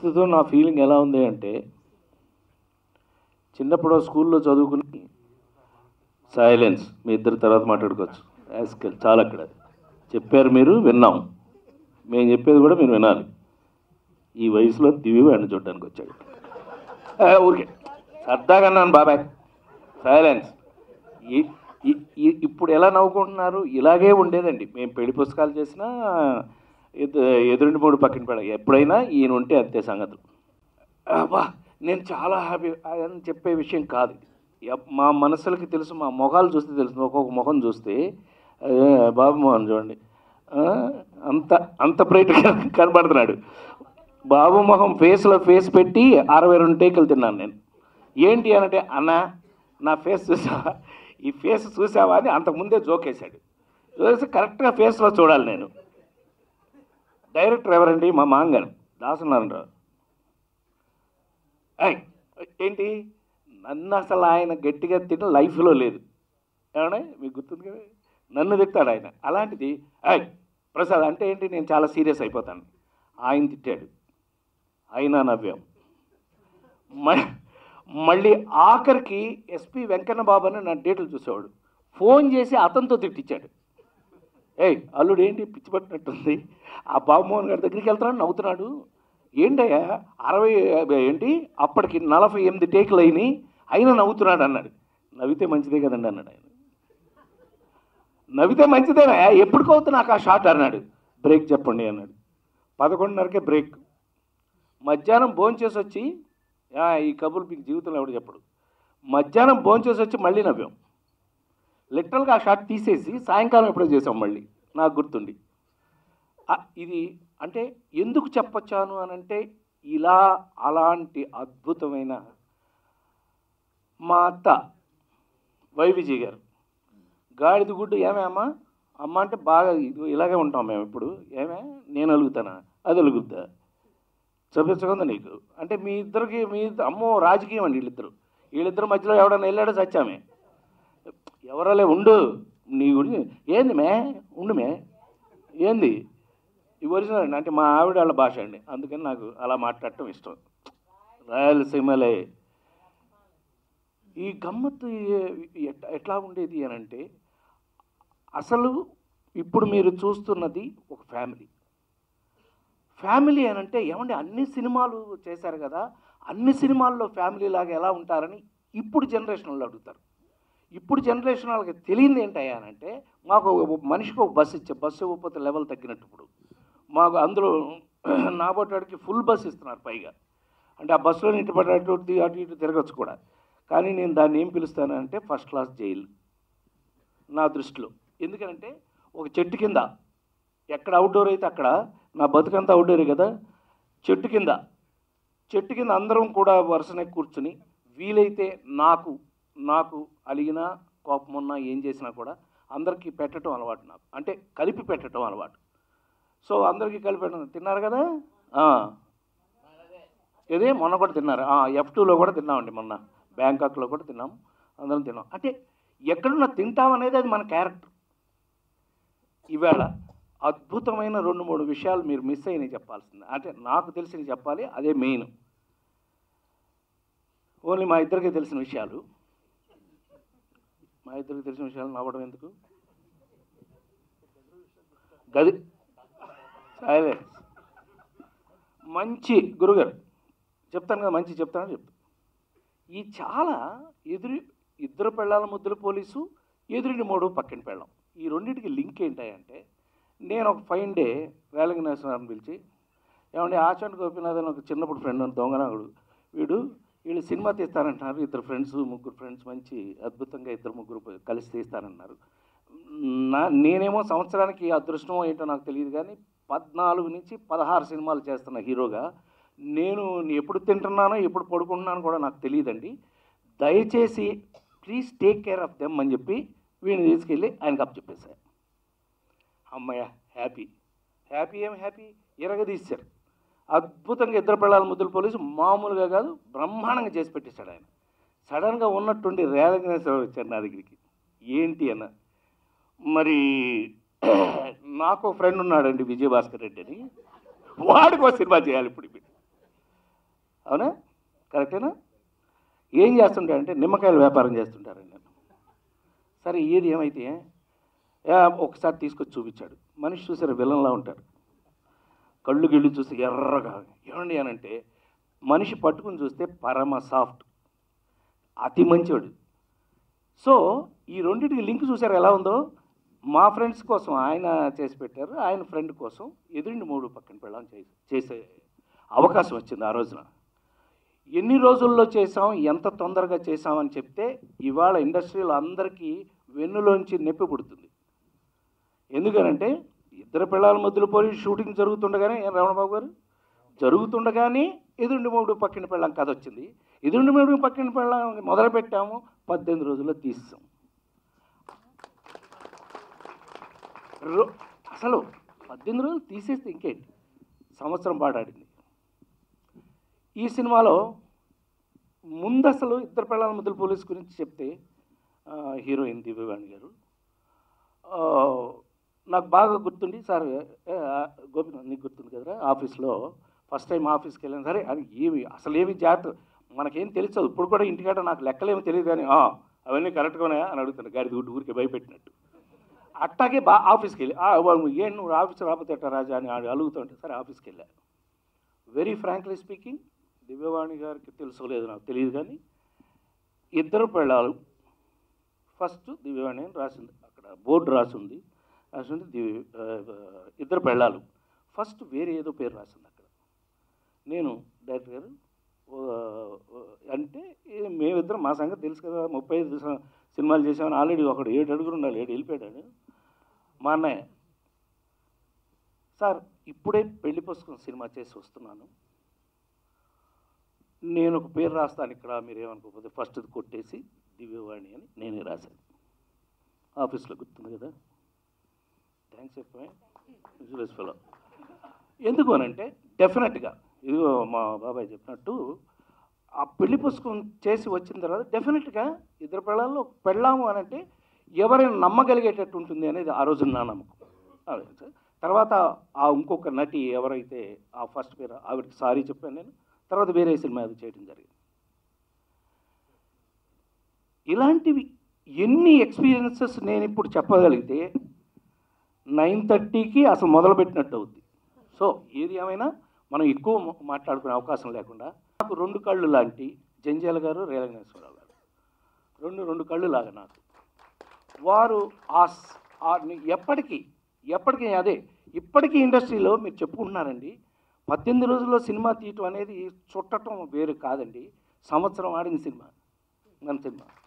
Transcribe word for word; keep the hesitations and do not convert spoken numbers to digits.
ప్రస్తుతం నా ఫీలింగ్ ఎలా ఉంది అంటే, చిన్నప్పుడు స్కూల్లో చదువుకుని సైలెన్స్, మీ ఇద్దరు తర్వాత మాట్లాడుకోవచ్చు, యాస్కెల్ చాలా అక్కడ చెప్పారు, మీరు విన్నాం, మేము చెప్పేది కూడా మీరు వినాలి. ఈ వయసులో దివ్య వాడిని చూడడానికి వచ్చాడు. ఊరికే సరదాగా అన్నాను, బాబాయ్ సైలెన్స్. ఇప్పుడు ఎలా నవ్వుకుంటున్నారు, ఇలాగే ఉండేదండి. మేము పెళ్లి పుస్తకాలు చేసినా ఎదురుండి మూడు పక్కన పడ, ఎప్పుడైనా ఈయన ఉంటే అంతే సంగతులు. బా నేను చాలా హ్యాపీ అని చెప్పే విషయం కాదు. మా మనసులకి తెలుసు, మా మొఖాలు చూస్తే తెలుసు. ఒక్కొక్క ముఖం చూస్తే బాబు మోహన్ చూడండి అంత అంత బ్రైట్గా కనబడుతున్నాడు. బాబు మొహం ఫేస్లో ఫేస్ పెట్టి అరవై రెండు టేకులు తిన్నాను నేను. ఏంటి అనంటే, అన్న నా ఫేస్ చూసావా, ఈ ఫేస్ చూసావా అని అంతకుముందే జోకేశాడు. చూసి కరెక్ట్గా ఫేస్లో చూడాలి నేను. డైరెక్టర్ ఎవరండి, మా మాంగారు దాసనారాయణరావు. అయ్ ఏంటి, నన్ను అసలు ఆయన గట్టిగా తిన్న లైఫ్లో లేదు. ఏమన్నా మీకు గుర్తుంది కదా, నన్ను తిట్టాడు ఆయన. అలాంటిది అయ్ ప్రసాద్ అంటే ఏంటి, నేను చాలా సీరియస్ అయిపోతాను. ఆయన తిట్టాడు, అయినా నవ్వాం. మళ్ళీ ఆఖరికి ఎస్పి వెంకన్న బాబు అని నా డేట్లు చూసేవాడు, ఫోన్ చేసి అతనితో తిట్టించాడు. ఏయ్ అల్లుడు ఏంటి పిచ్చి పట్టినట్టుంది, ఆ బాబుమోహన్ గారి దగ్గరికి వెళ్తున్నాడు నవ్వుతున్నాడు, ఏంటయ్యా అరవై ఏంటి అప్పటికి నలభై ఎనిమిది టేకులు అయినాయి అయినా నవ్వుతున్నాడు అన్నాడు. నవ్వితే మంచిదే కదండి అన్నాడు ఆయన. నవ్వితే మంచిదేనా, ఎప్పటికవుతుంది నాకు ఆ షాట్ అన్నాడు. బ్రేక్ చెప్పండి అన్నాడు. పదకొండున్నరకే బ్రేక్. మధ్యాహ్నం భోంచేసి వచ్చి, ఈ కబుర్లు మీకు జీవితంలో ఎవడు చెప్పడు, మధ్యాహ్నం భోంచేసి వచ్చి మళ్ళీ నవ్వాం. లిటరల్గా ఆ షాట్ తీసేసి సాయంకాలం ఎప్పుడో చేసాం మళ్ళీ, నాకు గుర్తుండి. ఇది అంటే ఎందుకు చెప్పొచ్చాను అనంటే, ఇలా అలాంటి అద్భుతమైన మా అత్త వై విజయ్ గారు, గాడిద గుడ్డు ఏమే అమ్మ అమ్మ అంటే బాగా ఇలాగే ఉంటాం మేము. ఇప్పుడు ఏమే నేను అలుగుతానా, అది అలుగుద్దా, చూపించకుండా నీకు అంటే మీ ఇద్దరికి మీ అమ్మో రాజకీయం అండి వీళ్ళిద్దరు. వీళ్ళిద్దరు మధ్యలో ఎవడన్నా వెళ్ళాడో చచ్చామే. ఎవరలే ఉండు నీ గురించి ఏంది మే ఉండు మే ఏంది ఈ ఒరిజినల్ అండి అంటే మా ఆవిడ వాళ్ళ భాష అండి, అందుకని నాకు అలా మాట్లాడటం ఇష్టం. రాయలసీమలే ఈ గమ్మత్తు ఎట్లా ఉండేది అని అంటే, అసలు ఇప్పుడు మీరు చూస్తున్నది ఒక ఫ్యామిలీ. ఫ్యామిలీ అని అంటే ఏమంటే అన్ని సినిమాలు చేశారు కదా, అన్ని సినిమాల్లో ఫ్యామిలీ లాగా ఎలా ఉంటారని ఇప్పుడు జనరేషన్ వాళ్ళు అడుగుతారు. ఇప్పుడు జనరేషన్ వాళ్ళకి తెలియదు ఏంటయ్యానంటే, మాకు మనిషికి ఒక బస్సు ఇచ్చే, బస్సు ఇవ్వకపోతే లెవెల్ తగ్గినట్టు. ఇప్పుడు మాకు అందులో నాబోటాడికి ఫుల్ బస్సు ఇస్తున్నారు పైగా. అంటే ఆ బస్సులో ఇటు పడి అటు అటు ఇటు తిరగచ్చు కూడా. కానీ నేను దాన్ని ఏం పిలుస్తానంటే ఫస్ట్ క్లాస్ జైలు నా దృష్టిలో. ఎందుకంటే ఒక చెట్టు కింద, ఎక్కడ అవుట్డోర్ అయితే అక్కడ, నా బతుకంతా అవుట్డోరే కదా, చెట్టు కింద చెట్టు కింద అందరం కూడా వరుసనే కూర్చుని, వీలైతే నాకు నాకు అలిగినా కోపం ఉన్నా ఏం చేసినా కూడా అందరికీ పెట్టడం అలవాటు నాకు, అంటే కలిపి పెట్టడం అలవాటు. సో అందరికీ కలిపి పెట్టడం. తిన్నారు కదా, ఇదే మొన్న కూడా తిన్నారు, ఎఫ్ టూలో కూడా తిన్నామండి, మొన్న బ్యాంకాక్లో కూడా తిన్నాము, అందరం తిన్నాం. అంటే ఎక్కడున్నా తింటామనేది అది మన క్యారెక్టర్. ఇవాళ అద్భుతమైన రెండు మూడు విషయాలు మీరు మిస్ అయినవి చెప్పాల్సింది, అంటే నాకు తెలిసిన చెప్పాలి, అదే మెయిన్. ఓన్లీ మా ఇద్దరికీ తెలిసిన విషయాలు, మా ఇద్దరికి తెలిసిన విషయాలు నవ్వడం ఎందుకు, గది సైలెన్స్. మంచి గురుగారు చెప్తాను కదా, మంచి చెప్తానని చెప్తాను. ఈ చాలా ఎదురు ఇద్దరు పెళ్ళాల ముద్దుల పోలీసు, ఎదురుని మూడు పక్కన పెళ్ళాం, ఈ రెండింటికి లింక్ ఏంటాయంటే, నేను ఒక ఫైన్ డే రేలంగి నరసింహారావుని పిలిచి, ఏమంటే ఆచండ్ గోపీనాథ్ అని ఒక చిన్నప్పుడు ఫ్రెండ్ అని దొంగనాగుడు, వీడు వీళ్ళు సినిమా తీస్తానంటున్నారు, ఇద్దరు ఫ్రెండ్స్ ముగ్గురు ఫ్రెండ్స్ మంచి అద్భుతంగా ఇద్దరు ముగ్గురు కలిసి తీస్తానన్నారు. నా నేనేమో సంవత్సరానికి అదృష్టమో ఏంటో నాకు తెలియదు కానీ పద్నాలుగు నుంచి పదహారు సినిమాలు చేస్తున్న హీరోగా నేను ఎప్పుడు తింటున్నానో ఎప్పుడు పడుకుంటున్నానో కూడా నాకు తెలియదండి, దయచేసి please take care of them అని చెప్పి వీడిని తీసుకెళ్ళి ఆయనకు అప్ చెప్పేశారు. అమ్మయ్య హ్యాపీ హ్యాపీ ఏం హ్యాపీ ఇరగదీశారు. అద్భుతంగా ఇద్దరు పిల్లల ముద్దుల పోలీసు మామూలుగా కాదు, బ్రహ్మాండంగా చేసి పెట్టేశాడు ఆయన. సడన్గా ఉన్నట్టుండి రేలంగినేశ్వరరావు వచ్చారు నా దగ్గరికి, ఏంటి అన్న, మరి నాకు ఫ్రెండ్ ఉన్నాడండి విజయభాస్కర్ రెడ్డి అని, వాడికి ఒక సినిమా చేయాలి ఇప్పుడు. అవునా? కరెక్టేనా? ఏం చేస్తుంటారంటే నిమ్మకాయల వ్యాపారం చేస్తుంటారండి. నేను సరే ఏది ఏమైతే ఒకసారి తీసుకొచ్చి చూపించాడు. మనిషి చూసారు విలన్లా ఉంటారు, కళ్ళు గిళ్ళు చూస్తే ఎర్రగా. ఏమండి అని అంటే మనిషి పట్టుకుని చూస్తే పరమ సాఫ్ట్, అతి మంచివాడు. సో ఈ రెండింటికి లింక్ చూసారు ఎలా ఉందో. మా ఫ్రెండ్స్ కోసం ఆయన చేసి పెట్టారు, ఆయన ఫ్రెండ్ కోసం ఎదురుండి మూడు పక్కన పెళ్ళాం చేసి చేసే అవకాశం వచ్చింది ఆ రోజున. ఎన్ని రోజుల్లో చేసాం, ఎంత తొందరగా చేసామని చెప్తే ఇవాళ ఇండస్ట్రీలో అందరికీ వెన్నులోంచి నొప్పి పుడుతుంది. ఎందుకనంటే ఇద్దరు పిల్లల మధ్యలో పోయి షూటింగ్ జరుగుతుండగానే, ఏం రమణబాబు గారు, జరుగుతుండగానే ఎదురుండి మూడు పక్కన పెళ్ళాం కథ వచ్చింది. ఎదురుండి మూడు పక్కన పెళ్ళాం మొదలు పెట్టాము, పద్దెనిమిది రోజుల్లో తీస్తాం. అసలు పద్దెనిమిది రోజులు తీసేస్తే ఇంకేంటి, సంవత్సరం పాడాడింది. ఈ సినిమాలో ముందు అసలు ఇద్దరు పిల్లల మధ్యలో పోలీస్ గురించి చెప్తే హీరోయిన్ దివ్యవాణి గారు నాకు బాగా గుర్తుండి, సార్ గోపినాథ్ నీకు గుర్తుంది కదరా, ఆఫీస్లో ఫస్ట్ టైం ఆఫీస్కి వెళ్ళాను. సరే అది ఏమి అసలు ఏమి జాగ్రత్త మనకేం తెలుసు, ఇప్పుడు కూడా ఇంటికాడ నాకు లెక్కలేమో తెలియదు కానీ అవన్నీ కరెక్ట్గా ఉన్నాయా అని అడుగుతాను, గాడి ఊటి ఊరికి భయపెట్టినట్టు. అట్టాగే బా ఆఫీస్కి వెళ్ళి ఏం నువ్వు ఆఫీస్ రాకపోతే ఎట్టా రాజా అని అడుగుతుంటే సరే ఆఫీస్కి వెళ్ళా. వెరీ ఫ్రాంక్లీ స్పీకింగ్, దివ్యవాణి గారికి తెలుసో లేదు నాకు తెలియదు కానీ ఇద్దరు పెళ్ళాలు ఫస్ట్ దివ్యవాణి అని రాసింది, అక్కడ బోర్డు రాసింది రాసింది దివ్య ఇద్దరు పెళ్ళాలు ఫస్ట్ వేరే ఏదో పేరు రాసింది అక్కడ. నేను డైరెక్టర్ గారు అంటే మేమిద్దరం మా సంగతి తెలుసు కదా, ముప్పై ఐదు సినిమాలు చేసామని ఆల్రెడీ ఒకడు ఏడు అడుగులు ఉండాలి, ఏడు వెళ్ళిపోయాడు. మా అన్నయ్య, సార్ ఇప్పుడే పెళ్లి పుస్తకం సినిమా చేసి వస్తున్నాను, నేను ఒక పేరు రాస్తాను ఇక్కడ, మీరు ఏమనుకోకపోతే ఫస్ట్ కొట్టేసి దివ్యవాణి అని నేనే రాశాను. ఆఫీస్లో గుర్తుంది కదా, థ్యాంక్స్ చెప్పాను ఫెలో. ఎందుకు అనంటే డెఫినెట్గా ఇదిగో మా బాబాయ్ చెప్పినట్టు ఆ పెళ్లి పుస్తకం చేసి వచ్చిన తర్వాత డెఫినెట్గా ఇద్దరు పెళ్ళాల్లో పెళ్ళాము అనంటే ఎవరైనా నమ్మగలిగేటట్టు ఉంటుంది అనేది ఆ రోజు నా నమ్మకం. తర్వాత ఆ ఇంకొక నటి ఎవరైతే ఆ ఫస్ట్ పేరు ఆవిడకి సారీ చెప్పాను నేను, తర్వాత వేరే సినిమా అది చేయడం జరిగింది. ఇలాంటివి ఎన్ని ఎక్స్పీరియన్సెస్ నేను ఇప్పుడు చెప్పగలిగితే నైన్ థర్టీకి అసలు మొదలుపెట్టినట్టు అవుద్ది. సో ఏది ఏమైనా మనం ఎక్కువ మాట్లాడుకునే అవకాశం లేకుండా, నాకు రెండు కళ్ళు లాంటి జంజాల గారు, రేలంగేశ్వరరావు గారు రెండు రెండు కళ్ళు లాగా నాకు. వారు ఆ ఎప్పటికీ ఎప్పటికీ అదే ఇప్పటికీ ఇండస్ట్రీలో మీరు చెప్పుకుంటున్నారండి, పద్దెనిమిది రోజుల్లో సినిమా తీయటం అనేది చుట్టటం వేరు కాదండి, సంవత్సరం ఆడిన సినిమా మన సినిమా.